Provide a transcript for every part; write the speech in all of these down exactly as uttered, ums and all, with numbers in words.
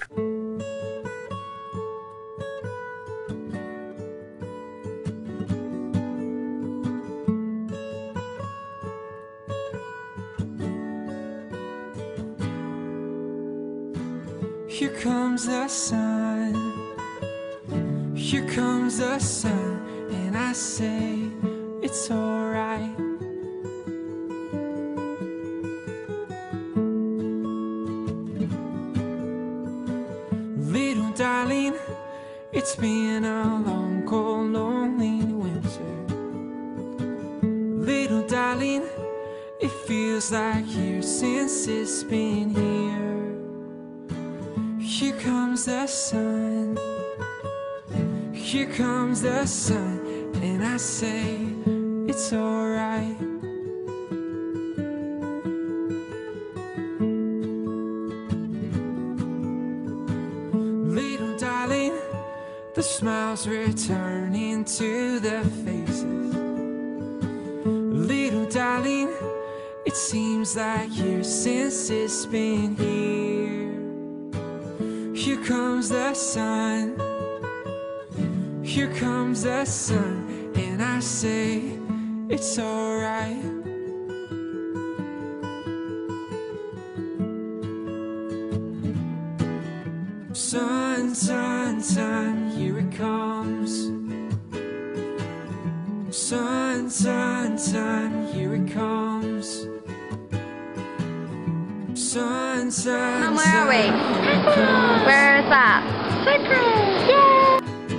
Here comes the sun, here comes the sun, and I say it's alright. Little darling, it's been a long, cold, lonely winter. Little darling, it feels like years since it's been here. Here comes the sun, here comes the sun, and I say it's alright. Little darling, the smiles returning to the faces. Little darling, it seems like years since it's been here. Here comes the sun, here comes the sun, and I say it's alright. Sun, sun, sun, here it comes. Sun, sun, sun, here it comes. Sun, sun, Mom, where are we? Cyprus! Where is that? Cyprus! Yay!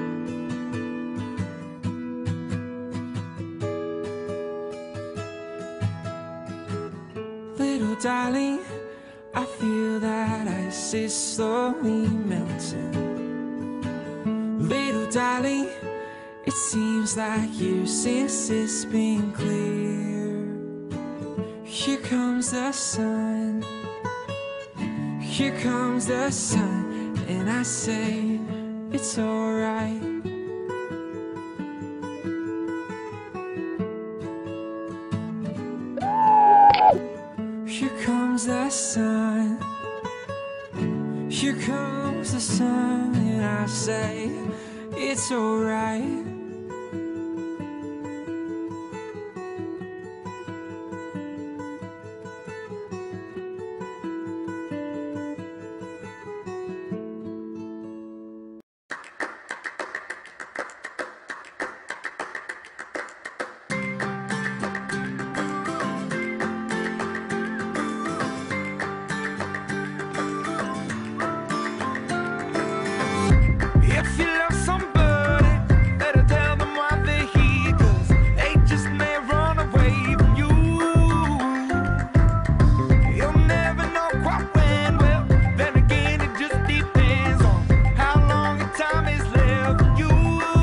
Little darling, I feel that ice is slowly melting. Little darling, it seems like years since it's been clear. Here comes the sun, here comes the sun, and I say it's alright. Here comes the sun, here comes the sun, and I say it's alright. If you love somebody, better tell them why they're here, 'cause they just may run away from you. You'll never know quite when, well, then again it just depends on how long your time is left for you.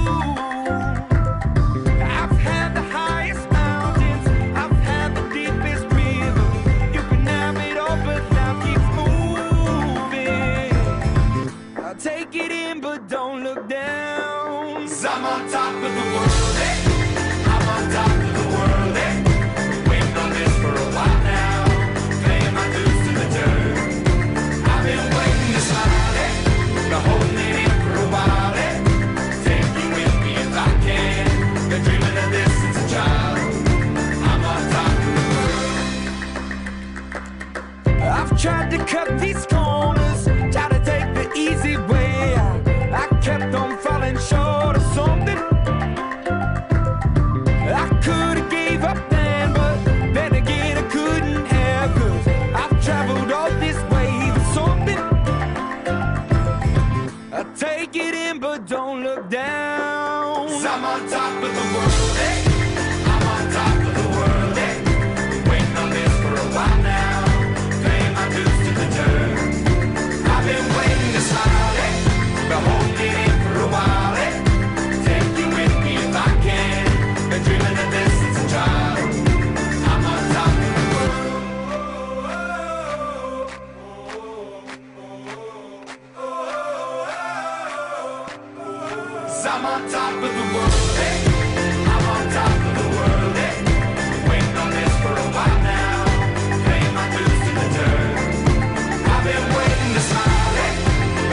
I've had the highest mountains, I've had the deepest river. You can have it all, but life keeps moving. I'll take it in, but don't look down. 'Cause I'm on top of the world, eh? I'm on top of the world, eh? Waiting on this for a while now, paying my dues to the dirt. I've been waiting to smile, eh? Been holding it in for a while, eh? Take you with me if I can. Been dreaming of this since a child. I'm on top of the world. I've tried to cut these corners, try to take the easy way out. I kept on falling short of something. I could've gave up then, but then again I couldn't have, 'cause I've traveled all this way for something. I take it in, but don't look down. 'Cause I'm on top of the world, eh? I'm on top of the world, eh? Waiting on this for a while now, paying my dues to the dirt. I've been waiting to smile, eh? Been holding it in for a while, eh? Take you with me if I can. Been dreaming of this since a child. I'm on top of the world. 'Cause I'm on top of the world, eh? I'm on top of the world, eh? Waiting on this for a while now, paying my dues to the dirt. I've been waiting to smile, eh?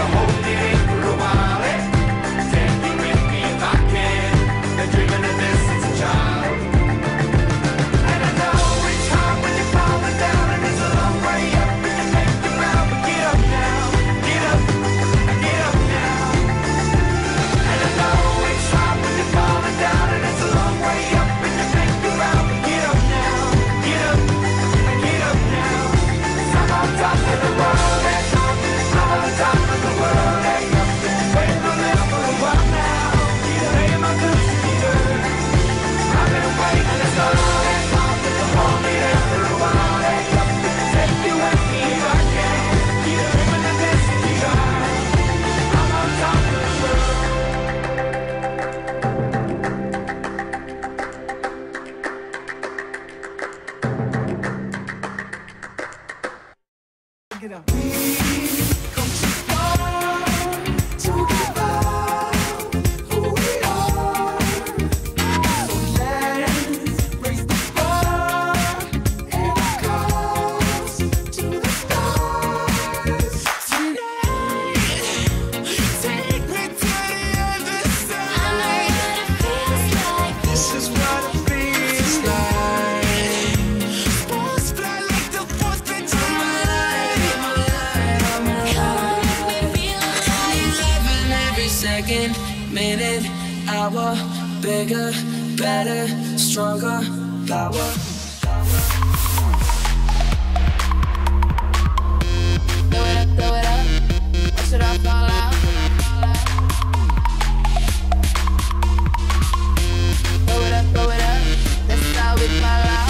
second, minute, hour, bigger, better, stronger, power. Throw it up, throw it up, watch it all fall out. Throw it up, throw it up, that's how we fall out.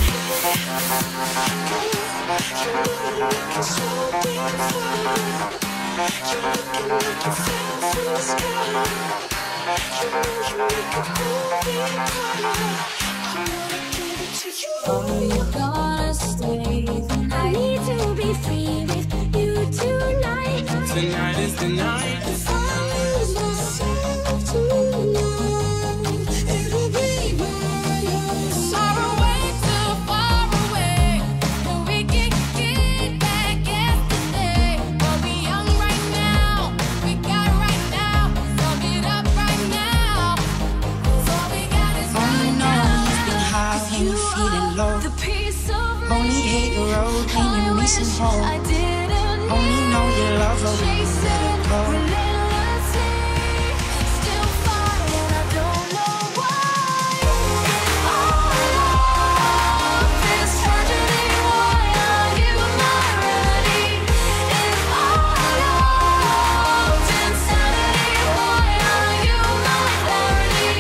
Oh, you're gonna stay the night. I need to be free with you tonight. Tonight is the night. If I lose myself tonight, it'll be by your side. Far away, too far away, but we can get back yesterday. We'll be young right now, we got right now. Sum it up right now. All we got is right now. You've been high when you're feeling low. The piece of me Only hate the road when I you're missing wish home. I didn't Only know need. your love will Chase let it it go. relentlessly, still fight and I don't know why. All of this tragedy, why are you my remedy? If all of insanity, why are you my clarity?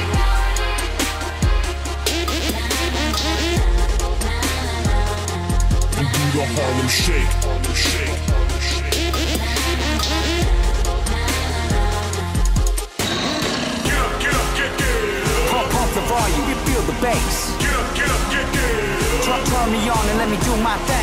We do the Harlem Shake, Harlem Shake, Harlem Shake. Get up, get up, get get. Pump, pump the volume, you feel the bass. Get up, get up, get get. Turn, turn me on and let me do my thing.